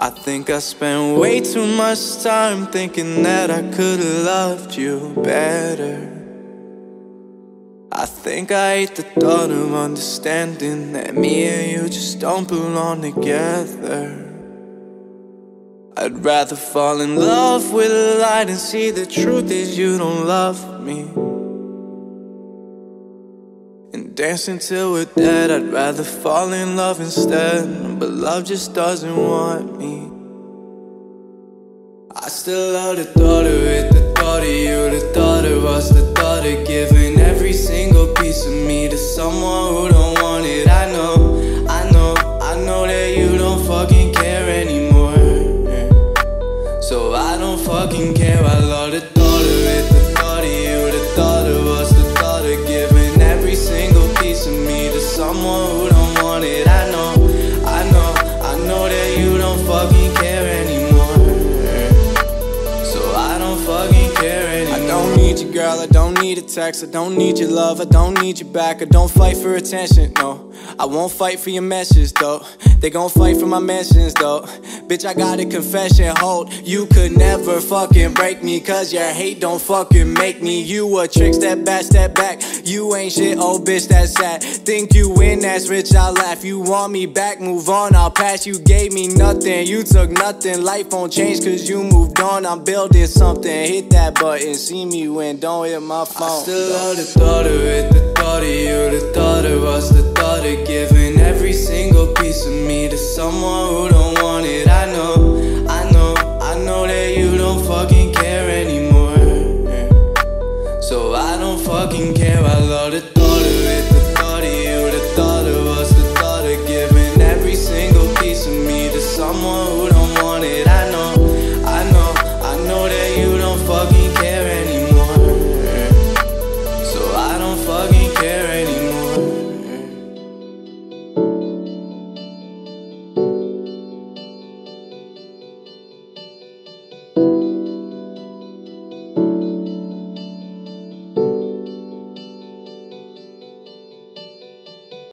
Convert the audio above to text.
I think I spent way too much time thinking that I could've loved you better. I think I hate the thought of understanding that me and you just don't belong together. I'd rather fall in love with a lie than see the truth is you don't love me. And dance until we're dead, I'd rather fall in love instead. But love just doesn't want me. I still love the thought of it, the thought of you, the thought of us, the thought of giving every single piece of me to someone who don't want it. I know that you don't fucking care anymore. So I don't fucking care. I love the thought of it, the thought of you, the thought of us, the thought of giving every single piece of me to someone who don't want it. I know that you don't fucking care anymore. So I don't fucking care anymore. I don't need you, girl, I don't need a text. I don't need your love, I don't need you back. I don't fight for attention, no. I won't fight for your message, though. They gon' fight for my mentions, though. Bitch, I got a confession, hold. You could never fucking break me, cause your hate don't fucking make me. You a trick, step back. You ain't shit, oh bitch, that's sad. Think you win, that's rich, I'll laugh. You want me back, move on, I'll pass. You gave me nothing, you took nothing. Life won't change cause you moved on. I'm building something, hit that button. See me win, don't hit my phone. I still love the thought of it, the thought of you, the thought of us, the thought of giving every single piece of me to someone who don't want it. I know